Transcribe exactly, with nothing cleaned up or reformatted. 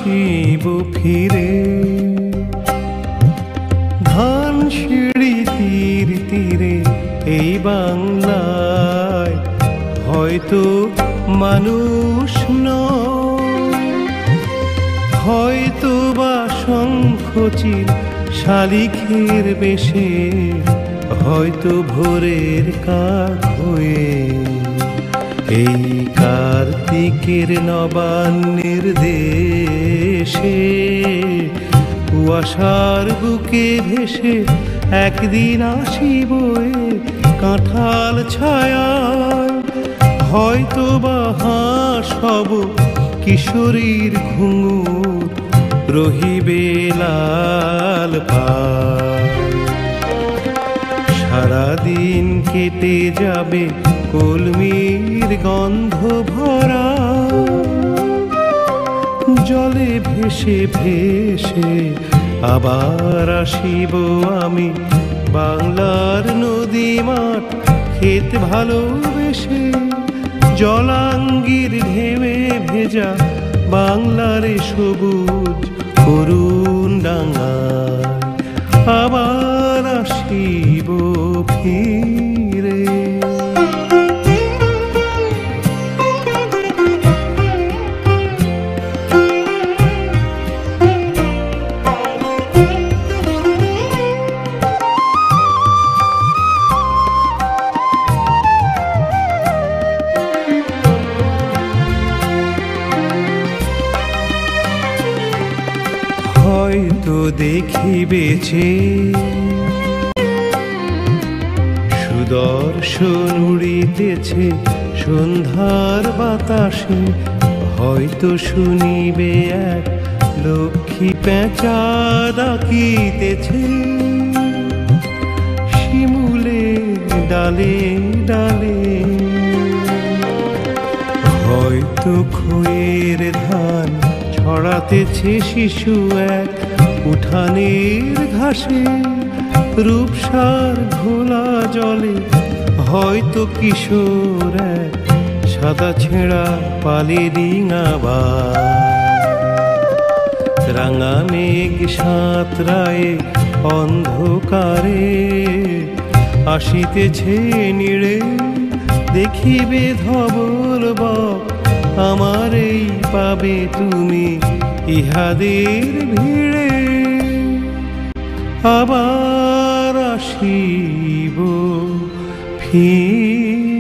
আসিব ফিরে। ধান সিঁড়ি তীর তীরে এই বাংলায় হয়তো মানুষ নয়, হয়তো বা শঙ্খচিল শালিখের বেশে, হয়তো ভোরের কাক হয়ে এই কার্তিকের নবান্নের দেশে কুয়াশার বুকে ভেসে একদিন আসিব কাঁঠাল ছায়ায়। হয়তো বা হাঁস হব কিশোরীর ঘুঙুর রহিবে লাল পাড়। সারাদিন কেটে যাবে কলমির গন্ধ ভরা, জলে ভেসে ভেসে আবার আসিব আমি বাংলার নদী মাঠ ক্ষেত ভালোবেসে। জলাঙ্গির ঢেউয়ে ভেজা বাংলার সবুজ করুণ ডাঙায় আবার আসিব ফিরে। হয়তো দেখিবেছে সুদর্শন উড়িতেছে সন্ধ্যার বাতাসে, হয়তো শুনিবে এক লক্ষ্মী পেঁচা ডাকিতেছে শিমুলে ডালে ডালে। হয়তো খয়ের ধান ছড়াতেছে শিশু এক উঠানের ঘাসে, রূপসার ঘোলা জলে হয়তো কিশোর এক সাদা ছেঁড়া পালে ডিঙাবা। রাঙা মেঘ সাঁতরায়ে অন্ধকারে আসিতেছে নিড়ে, দেখিবে ধবল বক আমার এই পাবে তুমি ইহাদের ভিড়ে। আবার আসিব ফিরে।